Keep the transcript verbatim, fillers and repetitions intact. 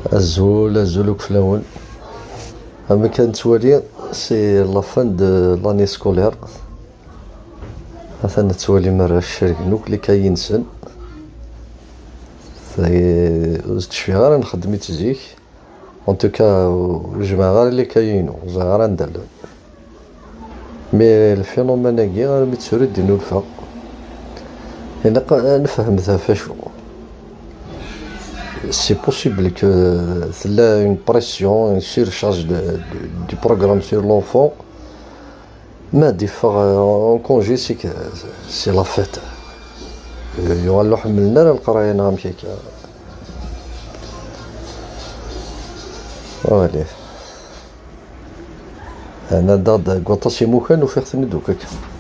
الزول الزول وكفلاون. اما كانت توالي سي لا فان دو لاني سكولير، مثلا توالي مرة الشرك نوك اللي كينسن زدت شويه غير نخدم تزيك اون توكا الجماعه غير اللي كاينو غير ندير مي الفينومين هاكي غير متسرد دينو الفا انا نفهمتها فاشو سي بوسيبل كو تلا اون بريسيون اون سيرشارج دو بروغرام سور لونفون ما دي فاغ اون كونجي سي سي لا فيت يغلو حملنا القرايه نغم كيكا فوالا انا داد كواطاسي موكان وفيختني دوكاك.